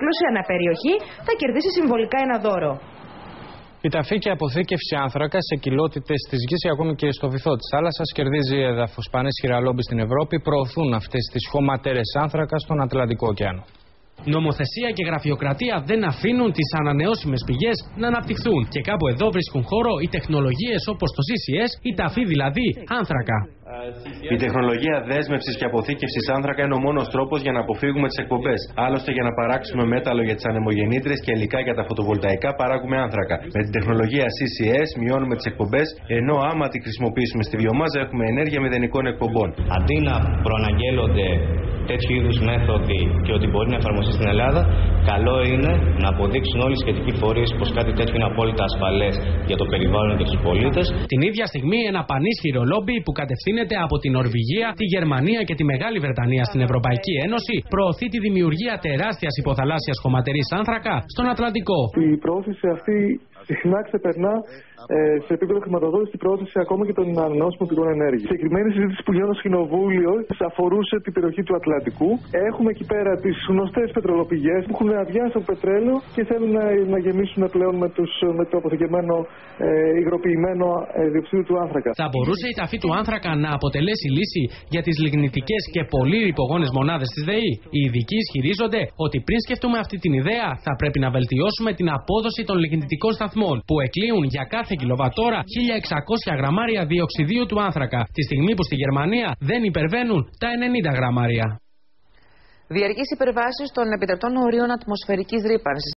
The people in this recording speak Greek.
πλούσια αναπεριοχή θα κερδίσει συμβολικά ένα δώρο. Η ταφή και αποθήκευση άνθρακα σε κοιλότητες της γης ή ακόμη και στο βυθό της θάλασσας κερδίζει έδαφος. Πανίσχυρα λόμπι στην Ευρώπη προωθούν αυτές τις χωματέρες άνθρακα στον Ατλαντικό ωκεανό. Νομοθεσία και γραφειοκρατία δεν αφήνουν τις ανανεώσιμες πηγές να αναπτυχθούν. Και κάπου εδώ βρίσκουν χώρο οι τεχνολογίες όπως το CCS, η ταφή δηλαδή άνθρακα. Η τεχνολογία δέσμευσης και αποθήκευσης άνθρακα είναι ο μόνος τρόπος για να αποφύγουμε τις εκπομπές. Άλλωστε, για να παράξουμε μέταλλο για τις ανεμογεννήτριες και υλικά για τα φωτοβολταϊκά, παράγουμε άνθρακα. Με την τεχνολογία CCS μειώνουμε τις εκπομπές, ενώ άμα τη χρησιμοποιήσουμε στη βιομάζα έχουμε ενέργεια μηδενικών εκπομπών. Αντί να προαναγγέλλονται τέτοιου είδους μέθοδοι και ότι μπορεί να εφαρμοστεί στην Ελλάδα, καλό είναι να αποδείξουν όλοι οι σχετικοί φορείς πως κάτι τέτοιο είναι απόλυτα ασφαλές για το περιβάλλον και τους πολίτες. Την ίδια στιγμή, ένα πανίσχυρο λόμπι που κατευθύνεται από την Νορβηγία, τη Γερμανία και τη Μεγάλη Βρετανία στην Ευρωπαϊκή Ένωση προωθεί τη δημιουργία τεράστιας υποθαλάσσιας χωματερής άνθρακα στον Ατλαντικό. Η προώθηση αυτή συχνά ξεπερνά σε επίπεδο χρηματοδότηση την προώθηση ακόμα και των ανανεώσιμων πηγών ενέργειας. Η συγκεκριμένη συζήτηση που γίνεται στο Κοινοβούλιο αφορούσε την περιοχή του Ατλαντικού. Έχουμε εκεί πέρα τις γνωστές πετρελοπηγές που έχουν αδειάσει από πετρέλαιο και θέλουν να γεμίσουν πλέον με το αποθηκευμένο υγροποιημένο διοξείδιο του άνθρακα. Θα μπορούσε η ταφή του άνθρακα να αποτελέσει λύση για τις λιγνητικές και πολύ ρυπογόνες μονάδες της ΔΕΗ. Οι ειδικοί ισχυρίζονται ότι πριν σκεφτούμε αυτή την ιδέα, θα πρέπει να βελτιώσουμε την απόδοση των λιγνητικών σταθμών που εκλείουν για κάθε κιλοβατόρα 1600 γραμμάρια διοξιδίου του άνθρακα, τη στιγμή που στη Γερμανία δεν υπερβαίνουν τα 90 γραμμάρια. Διαρκείς υπερβάσεις των επιτρεπτών ορίων ατμοσφαιρικής ρύπανσης